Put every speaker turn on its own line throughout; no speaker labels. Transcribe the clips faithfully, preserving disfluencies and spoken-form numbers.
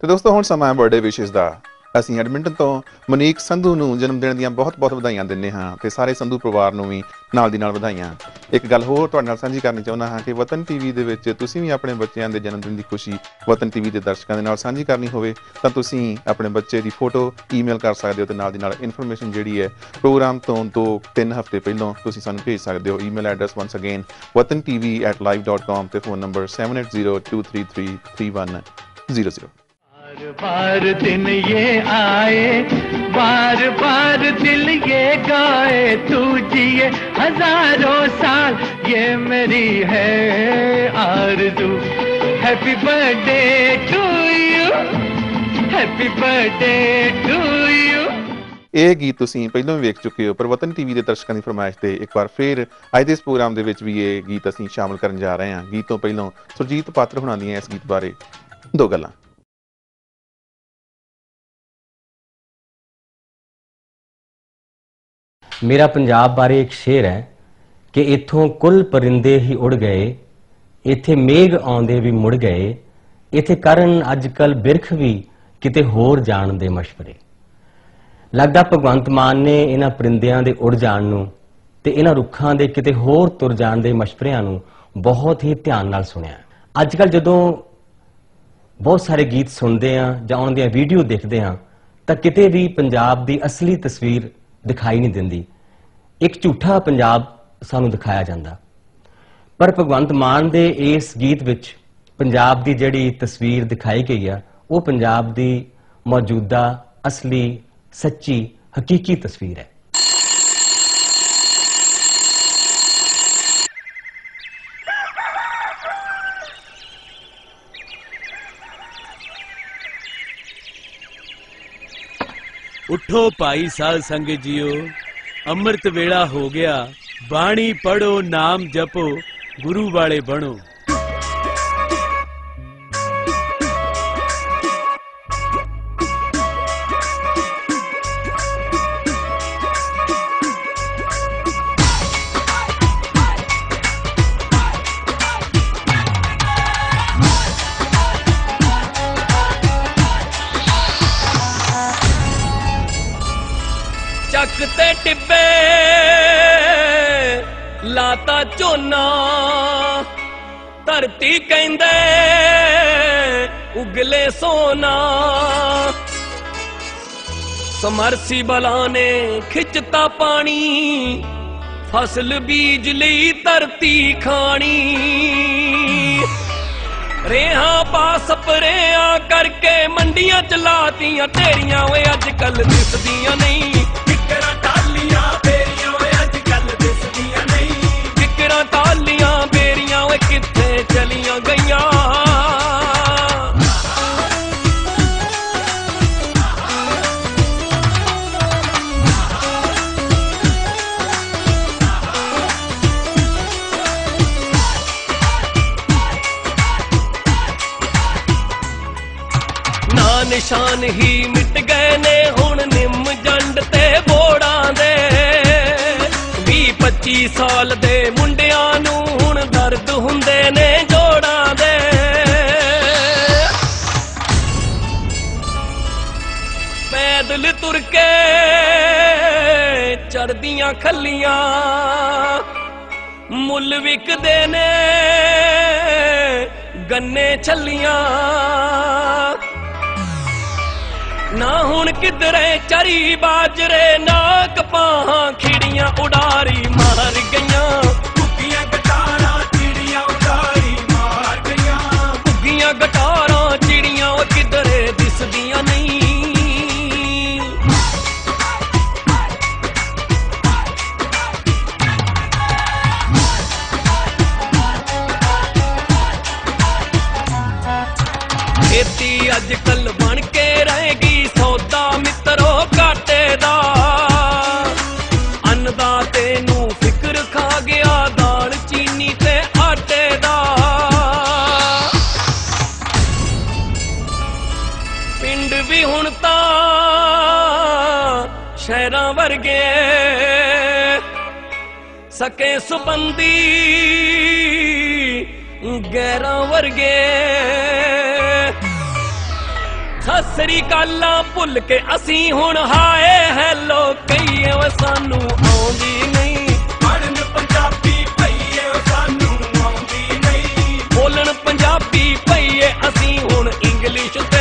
तो दोस्तों हुण समा है बर्थडे विशेस दा। ਅਸੀਂ ਐਡਮਿੰਟਨ ਤੋਂ ਮਨੀਕ ਸੰਧੂ ਨੂੰ ਜਨਮ ਦਿਨ ਦੀਆਂ ਬਹੁਤ-ਬਹੁਤ ਵਧਾਈਆਂ ਦਿੰਦੇ ਹਾਂ ਤੇ ਸਾਰੇ ਸੰਧੂ ਪਰਿਵਾਰ ਨੂੰ ਵੀ ਨਾਲ ਦੀ ਨਾਲ ਵਧਾਈਆਂ। ਇੱਕ ਗੱਲ ਹੋਰ ਤੁਹਾਡੇ ਨਾਲ ਸਾਂਝੀ ਕਰਨੀ ਚਾਹੁੰਦਾ ਹਾਂ ਕਿ ਵਤਨ ਟੀਵੀ ਦੇ ਵਿੱਚ ਤੁਸੀਂ ਵੀ ਆਪਣੇ ਬੱਚਿਆਂ ਦੇ ਜਨਮ ਦਿਨ ਦੀ ਖੁਸ਼ੀ ਵਤਨ ਟੀਵੀ ਦੇ ਦਰਸ਼ਕਾਂ ਦੇ ਨਾਲ ਸਾਂਝੀ ਕਰਨੀ ਹੋਵੇ ਤਾਂ ਤੁਸੀਂ ਆਪਣੇ ਬੱਚੇ ਦੀ ਫੋਟੋ ਈਮੇਲ ਕਰ ਸਕਦੇ ਹੋ ਤੇ ਨਾਲ ਦੀ ਨਾਲ ਇਨਫੋਰਮੇਸ਼ਨ ਜਿਹੜੀ ਹੈ ਪ੍ਰੋਗਰਾਮ ਤੋਂ ਦੋ ਤਿੰਨ ਹਫ਼ਤੇ ਪਹਿਲਾਂ ਤੁਸੀਂ ਸਾਨੂੰ ਭੇਜ ਸਕਦੇ ਹੋ। Email address once again Watan TV at live dot com ਤੇ phone number seven eight zero two three three three one zero zero।
बार दिन ये आए बार बार दिल ये गाए तू जिए हजारों साल ये मेरी है आरज़ू। Happy birthday to you happy birthday to you.
ਇਹ ਗੀਤ ਤੁਸੀਂ ਪਹਿਲਾਂ ਵੀ ਵੇਖ ਚੁੱਕੇ ਹੋ ਪਰ ਵਤਨ ਟੀਵੀ ਦੇ ਦਰਸ਼ਕਾਂ ਦੀ ਫਰਮਾਇਸ਼ ਤੇ ਇੱਕ ਵਾਰ ਫੇਰ ਅੱਜ ਦੇ ਇਸ ਪ੍ਰੋਗਰਾਮ ਦੇ ਵਿੱਚ ਵੀ ਇਹ ਗੀਤ ਅਸੀਂ ਸ਼ਾਮਲ ਕਰਨ ਜਾ ਰਹੇ ਹਾਂ। ਗੀਤ ਤੋਂ ਪਹਿਲਾਂ ਸੁਰਜੀਤ ਪਾਤਰ ਹੁਣਾਂ ਦੀਆਂ ਇਸ ਗੀਤ ਬਾਰੇ ਦੋ ਗੱਲਾਂ।
मेरा पंजाब बारे एक शेर है कि इत्थों कुल परिंदे ही उड़ गए इत्थे मेघ आउंदे भी मुड़ गए इत्थे करन अजकल बिरख भी किते होर जाण दे मशवरे। लगदा भगवंत मान ने इन्हां परिंदियां दे उड़ जाण नूं ते इन्हां रुखां दे किते होर तुर जाण दे मशवरिਆਂ ਨੂੰ बहुत ही ध्यान नाल सुनिया। अजकल जदों बहुत सारे गीत सुनते हैं ਜਾਂ ਉਹਨਾਂ ਦੀਆਂ ਵੀਡੀਓ ਦੇਖਦੇ ਹਾਂ ਤਾਂ ਕਿਤੇ ਵੀ ਪੰਜਾਬ ਦੀ ਅਸਲੀ ਤਸਵੀਰ दिखाई नहीं दिंदी। एक झूठा पंजाब सानू दिखाया जाता। पर भगवंत मान दे इस गीत विच पंजाब की जिहड़ी तस्वीर दिखाई गई है वो पंजाब की मौजूदा असली सच्ची हकीकी तस्वीर है।
उठो भाई साध संगत जियो अमृत वेला हो गया बाणी पढ़ो नाम जपो गुरु वाले बनो। ते टिब्बे लाता झोना धरती कहंदे उगले सोना समरसी बला ने खिंचता पानी फसल बीज लई धरती खानी। रेहा पा स्प्रेया करके मंडियां चलातियां तेरियां वे अजकल दिसदियां नहीं। टालियां बेरियां वे अजकल दिसदियां नहीं। किकरां टालियां बेरियां वे कित्थे चलियां गईयां। ना निशान ही मिट गए ने हुण निम जंड ते बोड़ां दे। बीह पच्ची साल दे मुंडियां नूं हुण दर्द हुंदे ने जोड़ां दे। पैदल तुर के चढ़दियां खल्लियां मुल विकदे ने गन्ने छल्लियां। ना हुण किधरे चरी बाजरे ना कपाहां खिड़ियां उडारी मार गईयां। भुग्गियां गटारां चिड़ियां उडारी मार गईयां। भुग्गियां गटारां चिड़ियां ओ किधरे दिसदियां नहीं। खेती अजकल बन के रहेगी सौदा मित्रो घाटे दा। अन्नदा तेनू फिक्र खा गया दाल चीनी ते आटे दा। पिंड भी हुण तां शहरां वर्गे सके सुबंदी गैरां वर्गे। ससरी काला भुल के असी हुण हाय हैलो कहिए वे सानू आउंदी नहीं पढ़न पंजाबी पईए सानू आउंदी नहीं बोलन पंजाबी पईए असी हुण इंग्लिश ते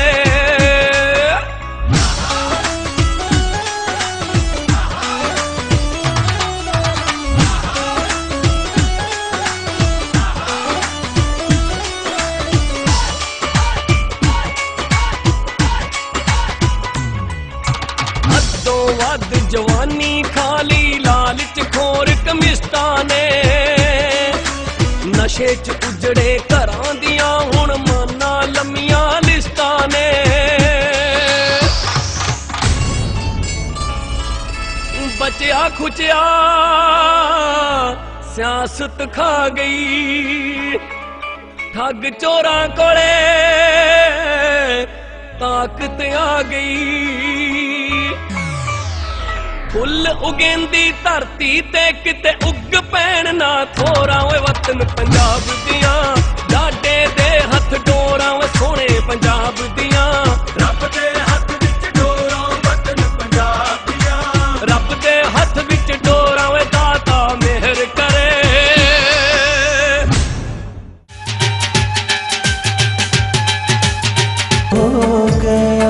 जवानी खाली लालच खोर कमिस्टा ने नशे च उजड़े घरां दियां हुण माना लम्मियां लिस्टां ने बचिया खुचिया सियासत खा गई ठग चोरां कोले ताकत आ गई फुल उगेंदी धरती ते किते उग पैण ना थोरा वे वतन पंजाब दियां डाडे दे हथ डोरा वे सोने पंजाब दियां रब दे हथ विच डोरा वतन पंजाब दियां रब दे हथ विच डोरा वे दाता मेहर करे
हो गया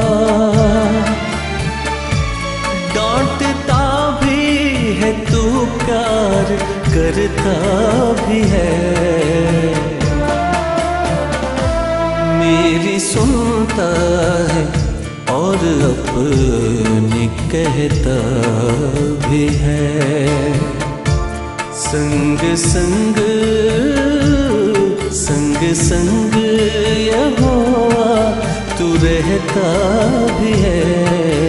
डांटता भी है तू प्यार करता भी है मेरी सुनता है और अपनी कहता भी है संग संग संग संग यहाँ तू रहता भी है